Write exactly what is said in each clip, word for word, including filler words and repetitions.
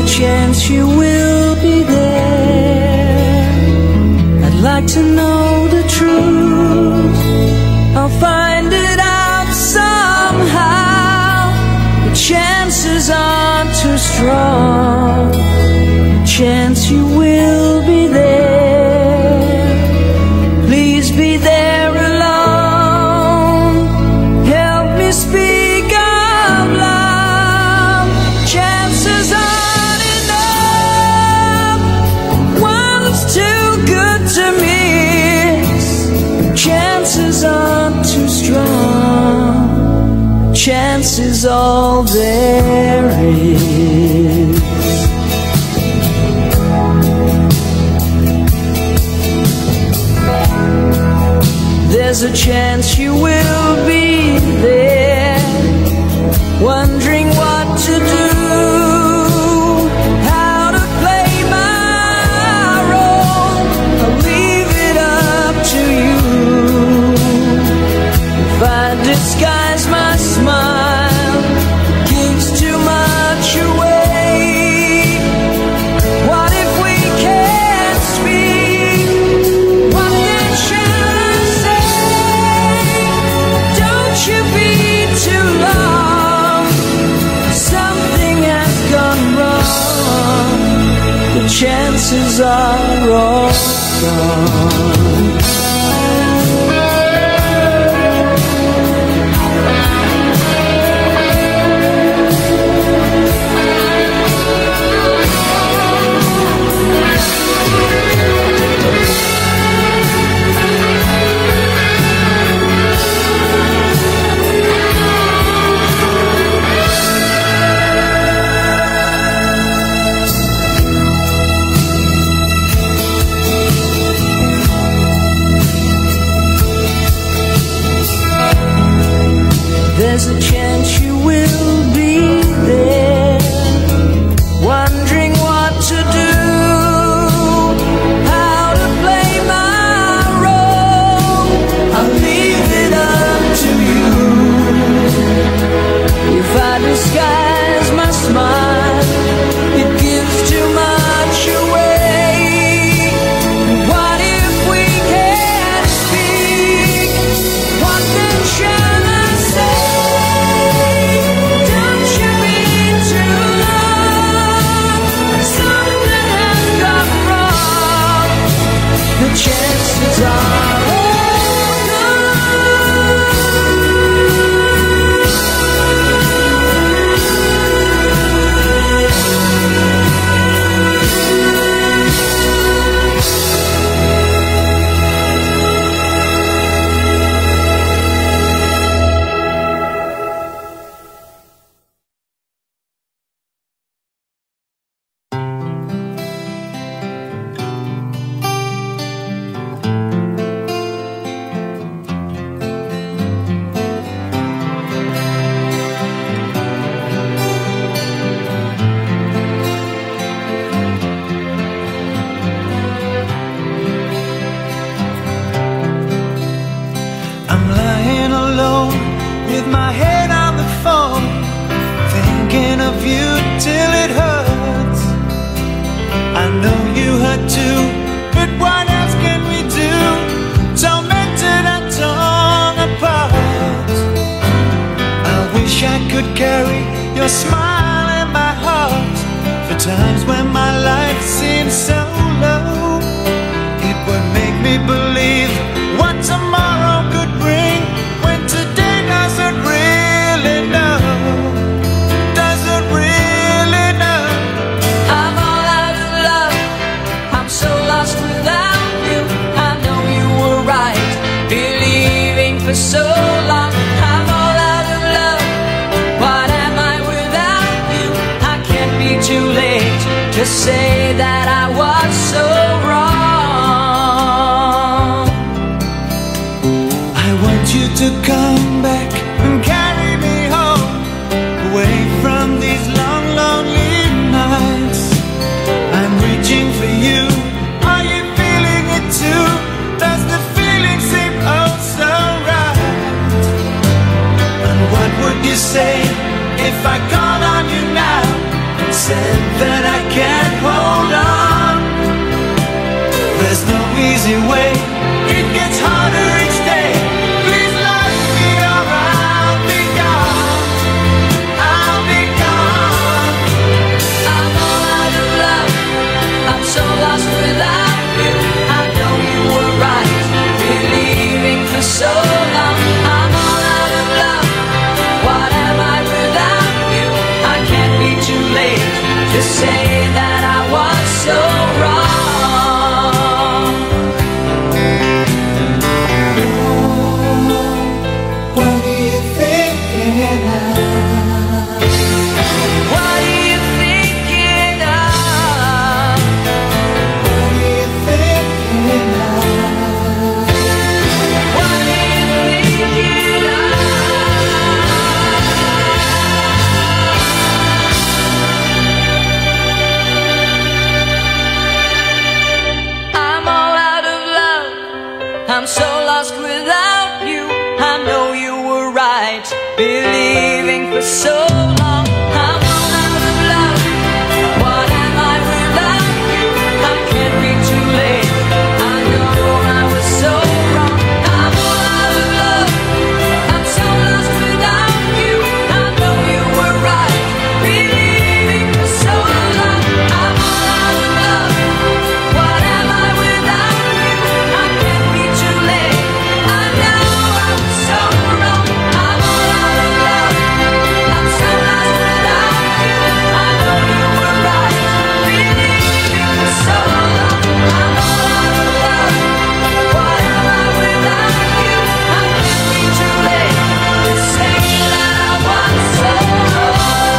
chance you will be there. I'd like to know the truth. I'll find it out somehow. The chances aren't too strong. The chance you will be there. Please be there alone. Help me speak out loud. Chances aren't enough. One's too good to miss. Chances aren't too strong. Chances all there is. There's a chance you will be there, wondering what to do, how to play my role. I'll leave it up to you. If I disguise my smile, gives too much away. What if we can't speak? What then shall I say? Don't you be too long. Something has gone wrong. The chances are all gone. There's a chance you will be there, wondering what to do, how to play my role. I'll leave it up to you. If I disguise my smile, it gives too much away. What if we can't speak? What then shall I say? The chances are all gone. I'm lying alone with my head on the phone, thinking of you till it hurts. I know you hurt too, but what else can we do? Tormented and torn apart. I wish I could carry your smile in my heart for times when my life seems so low. It would make me believe what tomorrow could bring, when today doesn't really know, doesn't really know. I'm all out of love. I'm so lost without you. I know you were right, believing for so long. I'm all out of love. What am I without you? I can't be too late to say that I was so wrong. You to come back and carry me home, away from these long, lonely nights. I'm reaching for you. Are you feeling it too? Does the feeling seem oh so right? And what would you say if I called on you now and said that I right, believing for so long. I'm all out of love. What am I without you? I can't be too late. I know I was so wrong. I'm all out of love. I'm so lost without you. I know you were right, believing for so long. I'm all out of love. What am I without you? I can't be too late. I know I was so wrong. I'm all out of love. I'm so lost without you. I know you were right, believing for so long. I'm all out of love. What am I without you? I can't be too late to say that I was so wrong.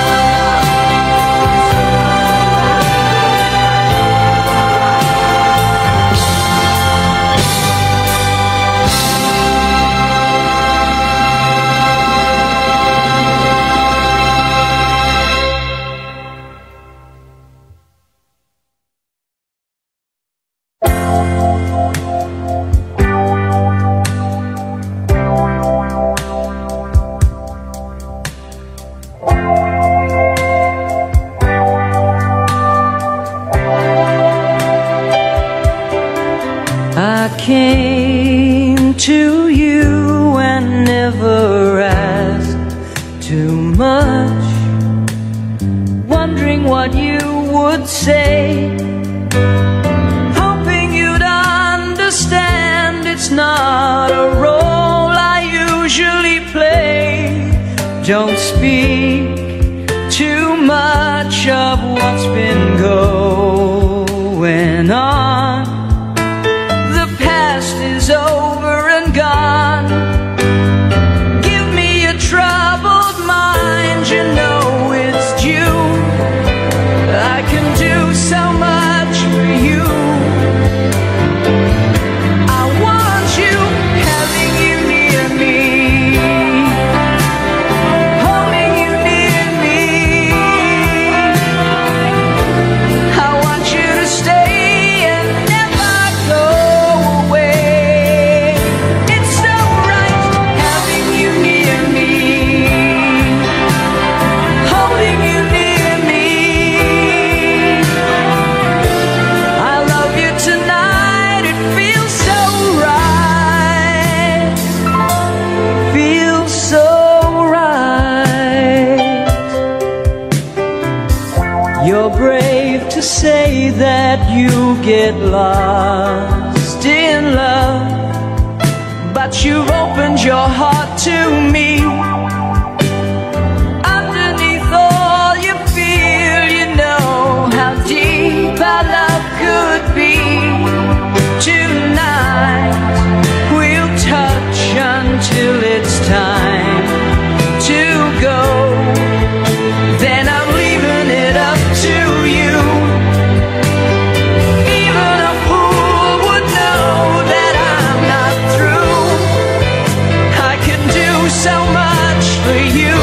I came to you and never asked too much, wondering what you would say, hoping you'd understand it's not a role I usually play. Don't speak too much of what's been going on. The past is over and gone. Give me a troubled mind, you know it's due. I can do so much for you. I want you, having you near me, holding you near me. I want you to stay and never go away. It's so right, having you near me, holding you near me. I love you tonight, it feels so right, feels so right. You're brave to say that you get lost in love, but you've opened your heart to me. Underneath all you feel, you know how deep our love could be. Tonight we'll touch until it's time to go. Then I'm leaving it up to you. Even a fool would know that I'm not through. I can do so much for you.